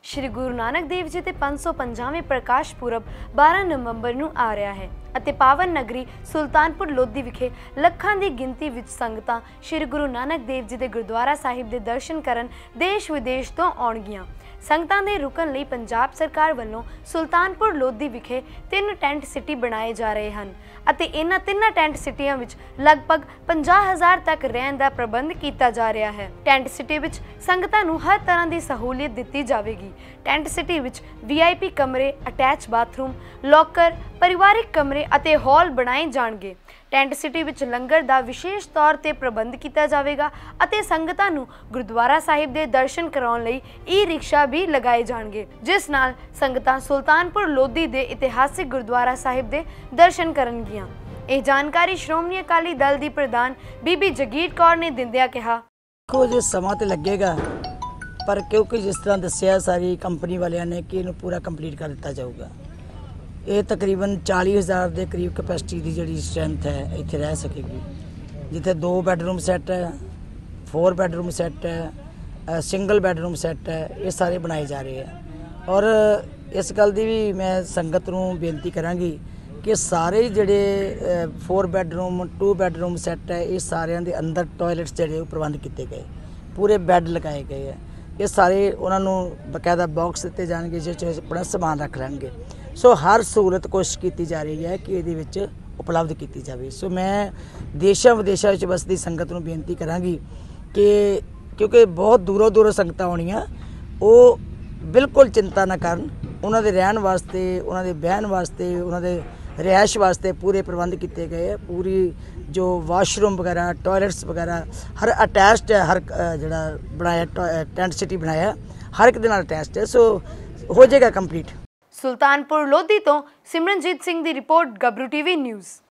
श्री गुरु नानक देव जी के 550वें प्रकाश पुरब 12 नवंबर ਨੂੰ ਆ ਰਿਹਾ ਹੈ ਅਤੇ ਪਾਵਨ ਨਗਰੀ ਸੁਲਤਾਨਪੁਰ ਲੋਧੀ ਵਿਖੇ ਲੱਖਾਂ ਦੀ ਗਿਣਤੀ ਵਿੱਚ ਸੰਗਤਾਂ श्री गुरु नानक देव जी ਦੇ ਗੁਰਦੁਆਰਾ ਸਾਹਿਬ ਦੇ ਦਰਸ਼ਨ ਕਰਨ ਦੇਸ਼ ਵਿਦੇਸ਼ ਤੋਂ ਆਉਣਗੀਆਂ। ਸੰਗਤਾਂ ਦੇ ਰੁਕਣ ਲਈ ਪੰਜਾਬ ਸਰਕਾਰ ਵੱਲੋਂ ਸੁਲਤਾਨਪੁਰ ਲੋਧੀ ਵਿਖੇ 3 ਟੈਂਟ ਸਿਟੀ ਬਣਾਏ ਜਾ ਰਹੇ ਹਨ ਅਤੇ ਇਹਨਾਂ 3 ਟੈਂਟ ਸਿਟੀਆਂ ਵਿੱਚ ਲਗਭਗ 50,000 ਤੱਕ ਰਹਿਣ ਦਾ ਪ੍ਰਬੰਧ ਕੀਤਾ ਜਾ ਰਿਹਾ ਹੈ। ਟੈਂਟ ਸਿਟੀ ਵਿੱਚ ਸੰਗਤਾਂ ਨੂੰ ਹਰ ਤਰ੍ਹਾਂ ਦੀ ਸਹੂਲਤ ਦਿੱਤੀ ਜਾਵੇਗੀ। ਟੈਂਟ ਸਿਟੀ ਵਿੱਚ VIP ਕਮਰੇ, ਅਟੈਚ ਬਾਥਰੂਮ, ਲੋਕਰ, ਪਰਿਵਾਰਿਕ ਕਮਰੇ ਅਤੇ ਹਾਲ ਬਣਾਏ ਜਾਣਗੇ। ਟੈਂਟ ਸਿਟੀ ਵਿੱਚ ਲੰਗਰ ਦਾ ਵਿਸ਼ੇਸ਼ ਤੌਰ ਤੇ ਪ੍ਰਬੰਧ ਕੀਤਾ ਜਾਵੇਗਾ ਅਤੇ ਸੰਗਤਾਂ ਨੂੰ ਗੁਰਦੁਆਰਾ ਸਾਹਿਬ ਦੇ ਦਰਸ਼ਨ ਕਰਾਉਣ ਲਈ ਈ-ਰਿਕਸ਼ਾ ਵੀ ਲਗਾਏ ਜਾਣਗੇ, ਜਿਸ ਨਾਲ ਸੰਗਤਾਂ ਸੁਲਤਾਨਪੁਰ ਲੋਧੀ ਦੇ ਇਤਿਹਾਸਿਕ ਗੁਰਦੁਆਰਾ ਸਾਹਿਬ ਦੇ ਦਰਸ਼ਨ ਕਰਨਗੀਆਂ। ਇਹ ਜਾਣਕਾਰੀ ਸ਼੍ਰੋਮਣੀ ਅਕਾਲੀ ਦਲ ਦੀ ਪ੍ਰਧਾਨ ਬੀਬੀ ਜਗੀਰ ਕੌਰ ਨੇ ਦਿੰਦਿਆਂ ਕਿਹਾ। ਕੁਝ ਸਮਾਂ ਤੇ ਲੱਗੇਗਾ ਪਰ ਕਿਉਂਕਿ ਜਿਸ ਤਰ੍ਹਾਂ ਦੱਸਿਆ ਸਾਰੀ ਕੰਪਨੀ ਵਾਲਿਆਂ ਨੇ ਕਿ ਇਹਨੂੰ ਪੂਰਾ ਕੰਪਲੀਟ ਕਰ ਦਿੱਤਾ ਜਾਊਗਾ। ਇਹ ਤਕਰੀਬਨ 40,000 ਦੇ ਕਰੀਬ ਕੈਪੈਸਿਟੀ ਦੀ ਜਿਹੜੀ ਸਟਰੈਂਥ ਹੈ ਇੱਥੇ ਰਹਿ ਸਕੇਗੀ, ਜਿੱਥੇ 2 ਬੈਡਰੂਮ ਸੈੱਟ ਹੈ, 4 ਬੈਡਰੂਮ ਸੈੱਟ ਹੈ, ਸਿੰਗਲ ਬੈਡਰੂਮ ਸੈੱਟ ਹੈ, ਇਹ ਸਾਰੇ ਬਣਾਏ ਜਾ ਰਹੇ ਹੈ। ਔਰ ਇਸ ਗੱਲ ਦੀ ਵੀ ਮੈਂ ਸੰਗਤ ਨੂੰ ਬੇਨਤੀ ਕਰਾਂਗੀ ਕਿ ਸਾਰੇ ਜਿਹੜੇ 4 ਬੈਡਰੂਮ 2 ਬੈਡਰੂਮ ਸੈੱਟ ਹੈ, ਇਹ ਸਾਰਿਆਂ ਦੇ ਅੰਦਰ ਟਾਇਲਟਸ ਜਿਹੜੇ ਉਹ ਪ੍ਰਬੰਧ ਕੀਤੇ ਗਏ, ਪੂਰੇ ਬੈੱਡ ਲਗਾਏ ਗਏ ਹੈ। ਇਹ ਸਾਰੇ ਉਹਨਾਂ ਨੂੰ ਬਕਾਇਦਾ ਬਾਕਸ ਦਿੱਤੇ ਜਾਣਗੇ ਜਿਸ 'ਚ ਆਪਣਾ ਸਮਾਨ ਰੱਖ ਲੈਣਗੇ। ਸੋ ਹਰ ਸਹੂਲਤ ਕੋਸ਼ਿਸ਼ ਕੀਤੀ ਜਾ ਰਹੀ ਹੈ ਕਿ ਇਹਦੇ ਵਿੱਚ ਉਪਲਬਧ ਕੀਤੀ ਜਾਵੇ। ਸੋ ਮੈਂ ਦੇਸ਼ਾਂ ਵਿਦੇਸ਼ਾਂ ਵਿੱਚ ਵਸਦੀ ਸੰਗਤ ਨੂੰ ਬੇਨਤੀ ਕਰਾਂਗੀ ਕਿ ਕਿਉਂਕਿ ਬਹੁਤ ਦੂਰੋਂ ਦੂਰੋਂ ਸੰਗਤਾਂ ਆਉਣੀਆਂ, ਉਹ ਬਿਲਕੁਲ ਚਿੰਤਾ ਨਾ ਕਰਨ। ਉਹਨਾਂ ਦੇ ਰਹਿਣ ਵਾਸਤੇ, ਉਹਨਾਂ ਦੇ ਬਹਿਣ ਵਾਸਤੇ, ਉਹਨਾਂ ਦੇ ਰਿਹਾਇਸ਼ ਵਾਸਤੇ ਪੂਰੇ ਪ੍ਰਬੰਧ ਕੀਤੇ ਗਏ ਹੈ। ਪੂਰੀ ਜੋ ਵਾਸ਼ਰੂਮ ਵਗੈਰਾ, ਟਾਇਲਟਸ ਵਗੈਰਾ ਹਰ ਅਟੈਚਡ ਹੈ। ਹਰ ਜਿਹੜਾ ਬਣਾਇਆ ਟੈਂਟ ਸਿਟੀ ਬਣਾਇਆ ਹਰ ਇੱਕ ਦੇ ਨਾਲ ਅਟੈਚਡ ਹੈ। ਸੋ ਹੋ ਜਾਏਗਾ ਕੰਪਲੀਟ। ਸੁਲਤਾਨਪੁਰ ਲੋਧੀ ਤੋਂ ਸਿਮਰਨਜੀਤ ਸਿੰਘ ਦੀ ਰਿਪੋਰਟ, ਗੱਭਰੂ TV ਨਿਊਜ਼।